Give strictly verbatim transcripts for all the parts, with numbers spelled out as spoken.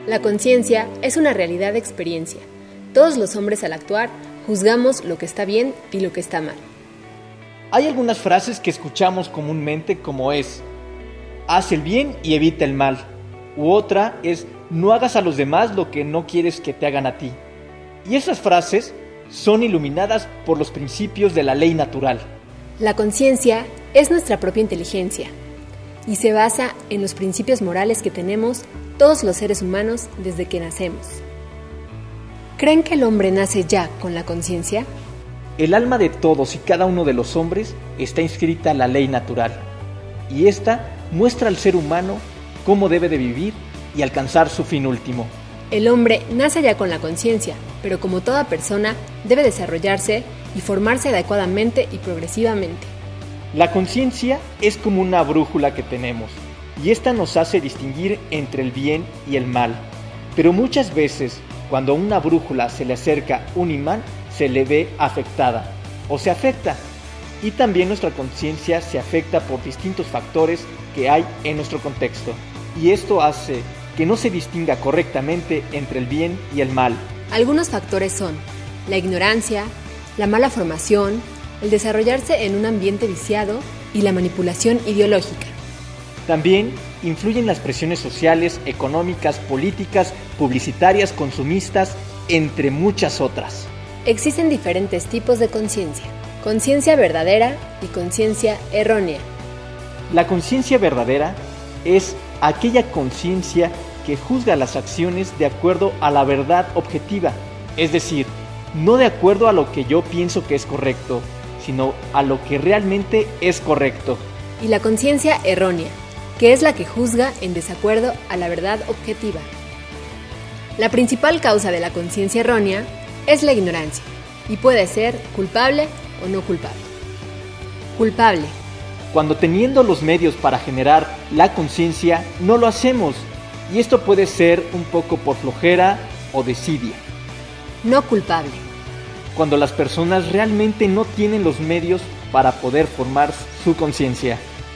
La conciencia es una realidad de experiencia. Todos los hombres al actuar juzgamos lo que está bien y lo que está mal. Hay algunas frases que escuchamos comúnmente como es: haz el bien y evita el mal. U otra es: no hagas a los demás lo que no quieres que te hagan a ti. Y esas frases son iluminadas por los principios de la ley natural. La conciencia es nuestra propia inteligencia y se basa en los principios morales que tenemos todos los seres humanos desde que nacemos. ¿Creen que el hombre nace ya con la conciencia? El alma de todos y cada uno de los hombres está inscrita en la ley natural, y esta muestra al ser humano cómo debe de vivir y alcanzar su fin último. El hombre nace ya con la conciencia, pero como toda persona debe desarrollarse y formarse adecuadamente y progresivamente. La conciencia es como una brújula que tenemos, y esta nos hace distinguir entre el bien y el mal. Pero muchas veces, cuando a una brújula se le acerca un imán, se le ve afectada o se afecta. Y también nuestra conciencia se afecta por distintos factores que hay en nuestro contexto. Y esto hace que no se distinga correctamente entre el bien y el mal. Algunos factores son la ignorancia, la mala formación, el desarrollarse en un ambiente viciado y la manipulación ideológica. También influyen las presiones sociales, económicas, políticas, publicitarias, consumistas, entre muchas otras. Existen diferentes tipos de conciencia: conciencia verdadera y conciencia errónea. La conciencia verdadera es aquella conciencia que juzga las acciones de acuerdo a la verdad objetiva, es decir, no de acuerdo a lo que yo pienso que es correcto, sino a lo que realmente es correcto. Y la conciencia errónea, que es la que juzga en desacuerdo a la verdad objetiva. La principal causa de la conciencia errónea es la ignorancia, y puede ser culpable o no culpable. Culpable. Cuando teniendo los medios para generar la conciencia, no lo hacemos, y esto puede ser un poco por flojera o desidia. No culpable. Cuando las personas realmente no tienen los medios para poder formar su conciencia.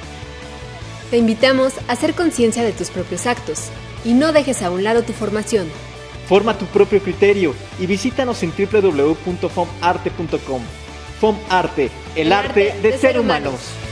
Te invitamos a hacer conciencia de tus propios actos y no dejes a un lado tu formación. Forma tu propio criterio y visítanos en w w w punto fomarte punto com. Fomarte, el, el arte, arte de, de ser humanos. humanos.